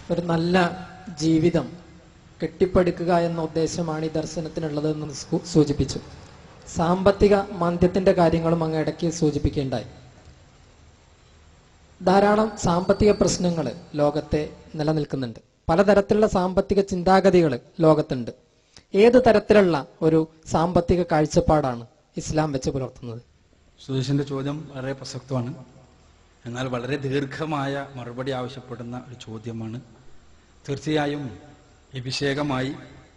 ഒരു നല്ല ജീവിതം കെട്ടിപ്പടുക്കുക എന്ന ഉദ്ദേശമാണ് ഈ ദർശനത്തിനുള്ളത് എന്ന് സൂചിപ്പിച്ചു. സാമ്പത്തിക മാന്ദ്യത്തിന്റെ കാര്യങ്ങളും അങ്ങ് ഇടയ്ക്ക് സൂചിപ്പിക്കുകയുണ്ടായി. ധാരാളം സാമ്പത്തിക പ്രശ്നങ്ങൾ ലോകത്തെ നിലനിൽക്കുന്നുണ്ട്. പലതരത്തിലുള്ള സാമ്പത്തിക ചിന്താഗതികൾ ലോകത്തുണ്ട്. ഏത് തരത്തിലുള്ള ഒരു സാമ്പത്തിക കാഴ്ചപ്പാടാണ് ഇസ്ലാം വെച്ച് പുലർത്തുന്നത്? സുധീഷിന്റെ ചോദ്യം വളരെ പ്രസക്തമാണ്. എന്നാൽ വളരെ ദീർഘമായ മറുപടി ആവശ്യപ്പെടുന്ന ഒരു ചോദ്യമാണ്. തീർച്ചയായും ഈ വിഷയകമായി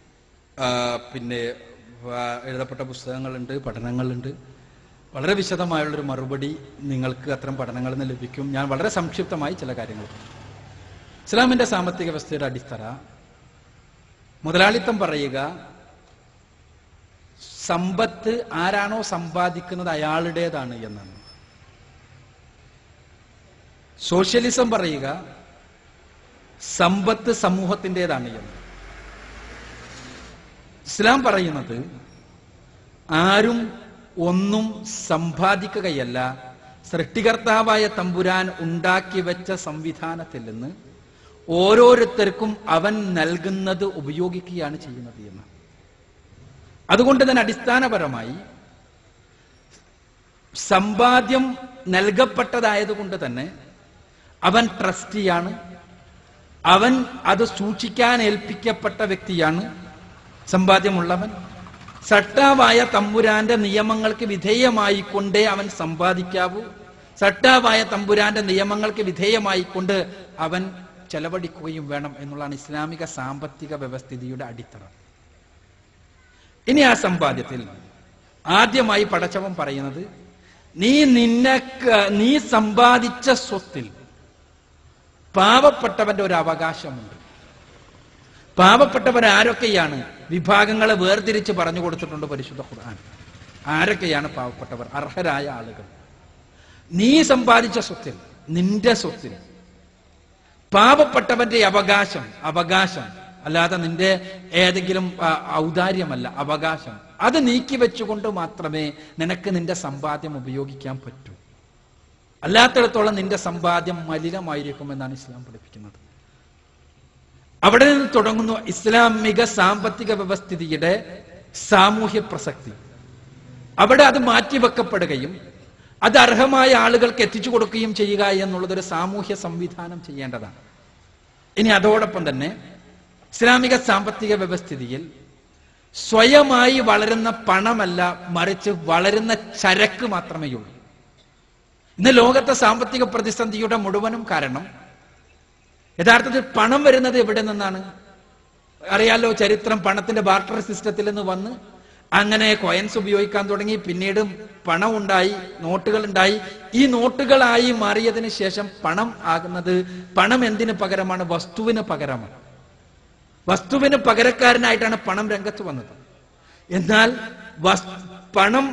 എഴുതപ്പെട്ട പുസ്തകങ്ങളുണ്ട്, പഠനങ്ങളുണ്ട്. വളരെ വിശദമായുള്ളൊരു മറുപടി നിങ്ങൾക്ക് അത്തരം പഠനങ്ങളിൽ നിന്ന് ലഭിക്കും. ഞാൻ വളരെ സംക്ഷിപ്തമായി ചില കാര്യങ്ങൾ. ഇസ്ലാമിന്റെ സാമ്പത്തിക വ്യവസ്ഥയുടെ അടിത്തറ മുതലാളിത്തം പറയുക, സമ്പത്ത് ആരാണോ സമ്പാദിക്കുന്നത് അയാളുടേതാണ് എന്നാണ്. സോഷ്യലിസം പറയുക, സമ്പത്ത് സമൂഹത്തിൻ്റെതാണ് എന്ന്. ഇസ്ലാം പറയുന്നത് ആരും ഒന്നും സമ്പാദിക്കുകയല്ല, സൃഷ്ടികർത്താവായ തമ്പുരാൻ ഉണ്ടാക്കി വെച്ച സംവിധാനത്തിൽ നിന്ന് ഓരോരുത്തർക്കും അവൻ നൽകുന്നത് ഉപയോഗിക്കുകയാണ് ചെയ്യുന്നത് എന്ന്. അതുകൊണ്ട് തന്നെ അടിസ്ഥാനപരമായി സമ്പാദ്യം നൽകപ്പെട്ടതായതുകൊണ്ട് തന്നെ അവൻ ട്രസ്റ്റിയാണ്, അവൻ അത് സൂക്ഷിക്കാൻ ഏൽപ്പിക്കപ്പെട്ട വ്യക്തിയാണ്. സമ്പാദ്യമുള്ളവൻ സട്ടാവായ തമ്പുരാന്റെ നിയമങ്ങൾക്ക് വിധേയമായിക്കൊണ്ടേ അവൻ സമ്പാദിക്കാവൂ. സട്ടാവായ തമ്പുരാന്റെ നിയമങ്ങൾക്ക് വിധേയമായിക്കൊണ്ട് അവൻ ചെലവഴിക്കുകയും വേണം എന്നുള്ളതാണ് ഇസ്ലാമിക സാമ്പത്തിക വ്യവസ്ഥിതിയുടെ അടിത്തറ. ഇനി ആ സമ്പാദ്യത്തിൽ ആദ്യമായി പടച്ചവൻ പറയുന്നത്, നീ സമ്പാദിച്ച സ്വത്തിൽ പാവപ്പെട്ടവന്റെ ഒരു അവകാശമുണ്ട്. പാവപ്പെട്ടവർ ആരൊക്കെയാണ്? വിഭാഗങ്ങളെ വേർതിരിച്ച് പറഞ്ഞു കൊടുത്തിട്ടുണ്ട് പരിശുദ്ധ ഖുർആൻ. ആരൊക്കെയാണ് പാവപ്പെട്ടവർ? അർഹരായ ആളുകൾ. നീ സമ്പാദിച്ച സ്വത്തിൽ, നിന്റെ സ്വത്തിൽ പാവപ്പെട്ടവന്റെ അവകാശം അല്ലാതെ നിന്റെ ഏതെങ്കിലും ഔദാര്യമല്ല, അവകാശം. അത് നീക്കി വെച്ചുകൊണ്ട് മാത്രമേ നിനക്ക് നിന്റെ സമ്പാദ്യം ഉപയോഗിക്കാൻ പറ്റൂ. അല്ലാത്തിടത്തോളം നിന്റെ സമ്പാദ്യം മലിനമായിരിക്കുമെന്നാണ് ഇസ്ലാം പഠിപ്പിക്കുന്നത്. അവിടെ നിന്ന് തുടങ്ങുന്നു ഇസ്ലാമിക സാമ്പത്തിക വ്യവസ്ഥിതിയുടെ സാമൂഹ്യ പ്രസക്തി. അവിടെ അത് മാറ്റിവെക്കപ്പെടുകയും അത് അർഹമായ ആളുകൾക്ക് എത്തിച്ചു കൊടുക്കുകയും ചെയ്യുക എന്നുള്ളതൊരു സാമൂഹ്യ സംവിധാനം ചെയ്യേണ്ടതാണ്. ഇനി അതോടൊപ്പം തന്നെ ഇസ്ലാമിക സാമ്പത്തിക വ്യവസ്ഥിതിയിൽ സ്വയമായി വളരുന്ന പണമല്ല, മറിച്ച് വളരുന്ന ചരക്ക് മാത്രമേ ഉള്ളൂ. ഇന്ന് ലോകത്തെ സാമ്പത്തിക പ്രതിസന്ധിയുടെ മുഴുവനും കാരണം യഥാർത്ഥത്തിൽ പണം വരുന്നത് എവിടെ നിന്നാണ്? അറിയാലോ ചരിത്രം. പണത്തിന്റെ ബാർട്ടർ സിസ്റ്റത്തിൽ നിന്ന് വന്ന് അങ്ങനെ കോയിൻസ് ഉപയോഗിക്കാൻ തുടങ്ങി. പിന്നീട് പണം ഉണ്ടായി, നോട്ടുകൾ ഉണ്ടായി. ഈ നോട്ടുകളായി മാറിയതിന് ശേഷം പണം ആകുന്നത്, പണം എന്തിനു പകരമാണ്? വസ്തുവിന് പകരമാണ്. വസ്തുവിന് പകരക്കാരനായിട്ടാണ് പണം രംഗത്ത് വന്നത്. എന്നാൽ പണം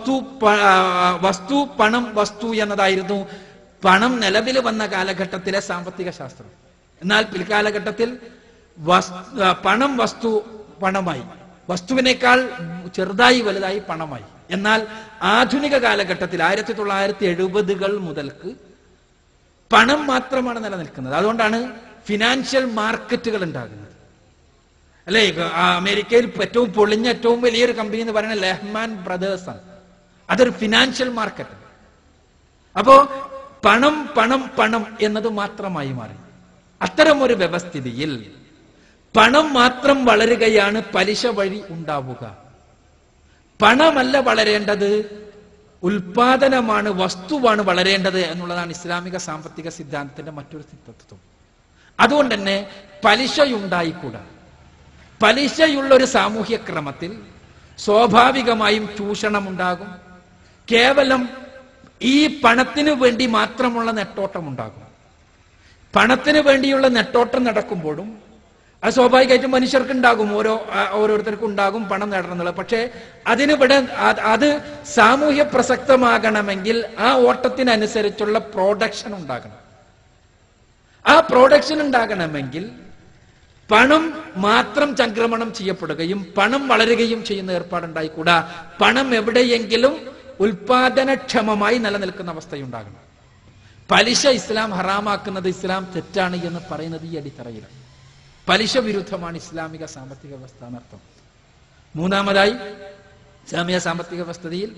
വസ്തു എന്നതായിരുന്നു പണം നിലവിൽ വന്ന കാലഘട്ടത്തിലെ സാമ്പത്തിക ശാസ്ത്രം. എന്നാൽ പിൽക്കാലഘട്ടത്തിൽ പണം പണമായി, വസ്തുവിനേക്കാൾ ചെറുതായി വലുതായി പണമായി. എന്നാൽ ആധുനിക കാലഘട്ടത്തിൽ 1970-കൾ മുതൽക്ക് പണം മാത്രമാണ് നിലനിൽക്കുന്നത്. അതുകൊണ്ടാണ് ഫിനാൻഷ്യൽ മാർക്കറ്റുകൾ ഉണ്ടാകുന്നത്. അല്ലെ, അമേരിക്കയിൽ ഏറ്റവും പൊളിഞ്ഞ ഏറ്റവും വലിയൊരു കമ്പനി എന്ന് പറയുന്നത് ലെഹ്മാൻ ബ്രദേഴ്സ് ആണ്. അതൊരു ഫിനാൻഷ്യൽ മാർക്കറ്റ്. അപ്പോ പണം എന്നത് മാത്രമായി മാറി. അത്തരം ഒരു വ്യവസ്ഥിതിയിൽ പണം മാത്രം വളരുകയാണ് പലിശ വഴി ഉണ്ടാവുക. പണമല്ല വളരേണ്ടത്, ഉൽപാദനമാണ്, വസ്തുവാണ് വളരേണ്ടത് എന്നുള്ളതാണ് ഇസ്ലാമിക സാമ്പത്തിക സിദ്ധാന്തത്തിന്റെ മറ്റൊരു തത്വം. അതുകൊണ്ട് തന്നെ പലിശയുണ്ടായിക്കൂടാ. പലിശയുള്ള ഒരു സാമൂഹ്യ ക്രമത്തിൽ സ്വാഭാവികമായും ചൂഷണമുണ്ടാകും. കേവലം ഈ പണത്തിനു വേണ്ടി മാത്രമുള്ള നെട്ടോട്ടം ഉണ്ടാകും. പണത്തിന് വേണ്ടിയുള്ള നെട്ടോട്ടം നടക്കുമ്പോഴും അത് സ്വാഭാവികമായിട്ടും മനുഷ്യർക്ക് ഉണ്ടാകും, ഓരോരുത്തർക്കും ഉണ്ടാകും പണം നേടണം എന്നുള്ളത്. പക്ഷേ അത് സാമൂഹ്യ പ്രസക്തമാകണമെങ്കിൽ ആ ഓട്ടത്തിനനുസരിച്ചുള്ള പ്രൊഡക്ഷൻ ഉണ്ടാകണം. ആ പ്രൊഡക്ഷൻ ഉണ്ടാകണമെങ്കിൽ പണം മാത്രം ചംക്രമണം ചെയ്യപ്പെടുകയും പണം വളരുകയും ചെയ്യുന്ന ഏർപ്പാടുണ്ടായിക്കൂടാ. പണം എവിടെയെങ്കിലും ഉൽപാദനക്ഷമമായി നിലനിൽക്കുന്ന അവസ്ഥയുണ്ടാകണം. പലിശ ഇസ്ലാം ഹറാമാക്കുന്നത് ഇസ്ലാം തെറ്റാണ് എന്ന് പറയുന്നത് ഈ അടിത്തറയിലാണ്. പലിശ വിരുദ്ധമാണ് ഇസ്ലാമിക സാമ്പത്തിക വ്യവസ്ഥ എന്നർത്ഥം. മൂന്നാമതായി ഇസ്ലാമിക സാമ്പത്തിക വ്യവസ്ഥയിൽ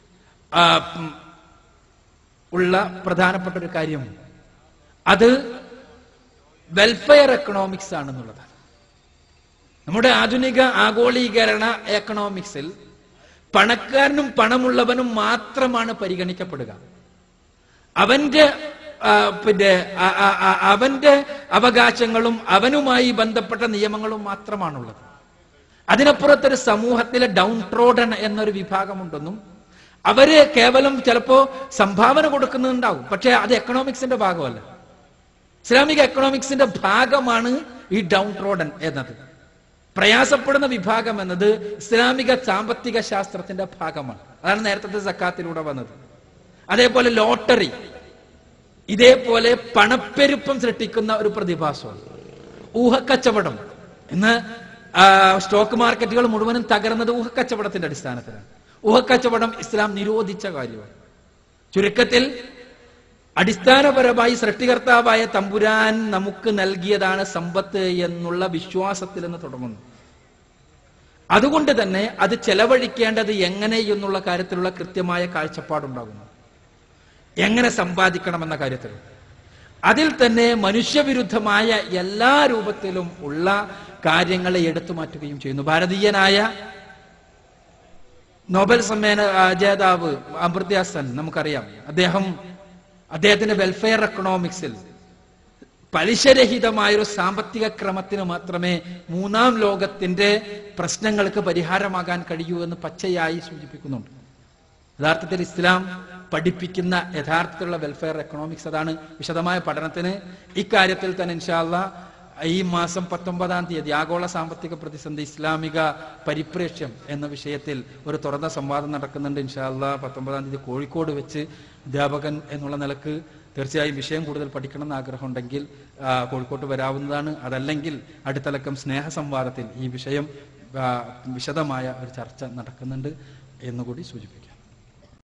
ഉള്ള പ്രധാനപ്പെട്ട ഒരു കാര്യം അത് വെൽഫെയർ എക്കണോമിക്സ് ആണെന്നുള്ളതാണ്. നമ്മുടെ ആധുനിക ആഗോളീകരണ എക്കണോമിക്സിൽ പണക്കാരനും പണമുള്ളവനും മാത്രമാണ് പരിഗണിക്കപ്പെടുക. അവന്റെ അവകാശങ്ങളും അവനുമായി ബന്ധപ്പെട്ട നിയമങ്ങളും മാത്രമാണുള്ളത്. അതിനപ്പുറത്തൊരു സമൂഹത്തിലെ ഡൗൺ ട്രോഡൻ എന്നൊരു വിഭാഗമുണ്ടെന്നും അവര് കേവലം ചിലപ്പോ സംഭാവന കൊടുക്കുന്നുണ്ടാവും, പക്ഷെ അത് എക്കണോമിക്സിന്റെ ഭാഗമല്ല. ഇസ്ലാമിക എക്കണോമിക്സിന്റെ ഭാഗമാണ് ഈ ഡൗൺ ട്രോഡൻ എന്നത്. പ്രയാസപ്പെടുന്ന വിഭാഗം എന്നത് ഇസ്ലാമിക സാമ്പത്തിക ശാസ്ത്രത്തിന്റെ ഭാഗമാണ്. അതാണ് നേരത്തെ സക്കാത്തിലൂടെ വന്നത്. അതേപോലെ ലോട്ടറി, ഇതേപോലെ പണപ്പെരുപ്പം സൃഷ്ടിക്കുന്ന ഒരു പ്രതിഭാസമാണ്. ഊഹക്കച്ചവടം. ഇന്ന് സ്റ്റോക്ക് മാർക്കറ്റുകൾ മുഴുവനും തകർന്നത് ഊഹക്കച്ചവടത്തിന്റെ അടിസ്ഥാനത്തിലാണ്. ഊഹക്കച്ചവടം ഇസ്ലാം നിരോധിച്ച കാര്യമാണ്. ചുരുക്കത്തിൽ അടിസ്ഥാനപരമായി സൃഷ്ടികർത്താവായ തമ്പുരാൻ നമുക്ക് നൽകിയതാണ് സമ്പത്ത് എന്നുള്ള വിശ്വാസത്തിൽ നിന്ന് തുടങ്ങുന്നു. അതുകൊണ്ട് തന്നെ അത് ചെലവഴിക്കേണ്ടത് എങ്ങനെ എന്നുള്ള കാര്യത്തിലുള്ള കൃത്യമായ കാഴ്ചപ്പാടുണ്ടാകുന്നു. എങ്ങനെ സമ്പാദിക്കണമെന്ന കാര്യത്തിൽ അതിൽ തന്നെ മനുഷ്യവിരുദ്ധമായ എല്ലാ രൂപത്തിലും ഉള്ള കാര്യങ്ങളെ എടുത്തു മാറ്റുകയും ചെയ്യുന്നു. ഭാരതീയനായ നോബൽ സമ്മാന ജേതാവ് അമർത്യ സെൻ നമുക്കറിയാം. അദ്ദേഹത്തിന്റെ വെൽഫെയർ എക്കണോമിക്സിൽ പലിശരഹിതമായൊരു സാമ്പത്തിക ക്രമത്തിന് മാത്രമേ മൂന്നാം ലോകത്തിന്റെ പ്രശ്നങ്ങൾക്ക് പരിഹാരമാകാൻ കഴിയൂ എന്ന് പച്ചയായി സൂചിപ്പിക്കുന്നുണ്ട്. യഥാർത്ഥത്തിൽ ഇസ്ലാം പഠിപ്പിക്കുന്ന യഥാർത്ഥത്തിലുള്ള വെൽഫെയർ എക്കണോമിക്സ് അതാണ്. വിശദമായ പഠനത്തിന് ഇക്കാര്യത്തിൽ തന്നെ ഇൻഷാ അല്ലാഹ് ഈ മാസം 19-ാം തീയതി ആഗോള സാമ്പത്തിക പ്രതിസന്ധി ഇസ്ലാമിക പരിപ്രേക്ഷ്യം എന്ന വിഷയത്തിൽ ഒരു തുറന്ന സംവാദം നടക്കുന്നുണ്ട്. ഇൻഷാ അല്ലാഹ് 19-ാം തീയതി കോഴിക്കോട് വെച്ച് അധ്യാപകൻ എന്നുള്ള നിലക്ക് തീർച്ചയായും വിഷയം കൂടുതൽ പഠിക്കണം എന്ന് ആഗ്രഹമുണ്ടെങ്കിൽ കോഴിക്കോട്ട് വരാവുന്നതാണ്. അതല്ലെങ്കിൽ അടുത്തലക്കം സ്നേഹ സംവാദത്തിൽ ഈ വിഷയം വിശദമായ ഒരു ചർച്ച നടക്കുന്നുണ്ട് എന്നുകൂടി സൂചിപ്പിക്കും.